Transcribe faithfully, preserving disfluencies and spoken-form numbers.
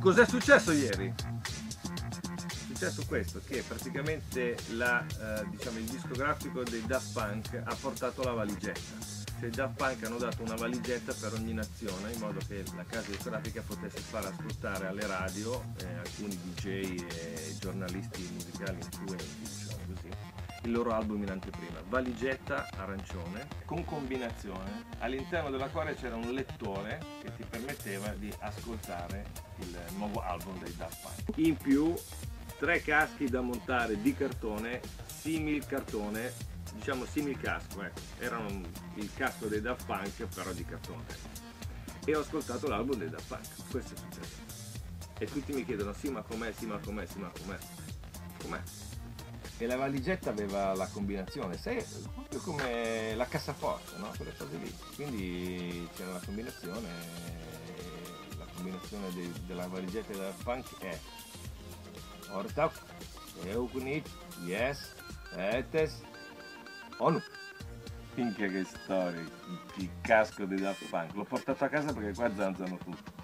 Cos'è successo ieri? È successo questo, che praticamente la, eh, diciamo, il discografico dei Daft Punk ha portato la valigetta. Cioè i Daft Punk hanno dato una valigetta per ogni nazione, in modo che la casa discografica potesse far ascoltare alle radio eh, alcuni D J e giornalisti musicali influenti, diciamo così, il loro album in anteprima. Valigetta arancione con combinazione, all'interno della quale c'era un lettore che ti permetteva di ascoltare il nuovo album dei Daft Punk. In più tre caschi da montare di cartone, simil cartone, diciamo simil casco, ecco, erano il casco dei Daft Punk però di cartone. E ho ascoltato l'album dei Daft Punk, questo è successo. E tutti mi chiedono sì ma com'è, sì ma com'è, sì ma com'è, com'è? E la valigetta aveva la combinazione, sai, proprio come la cassaforte, no? Quelle cose lì. Quindi c'era la combinazione, la combinazione de, della valigetta dei Daft Punk è Ortak, Eukunit, Yes, Etes, Onu. Minchia che storia, il casco dei Daft Punk. L'ho portato a casa perché qua zanzano tutto.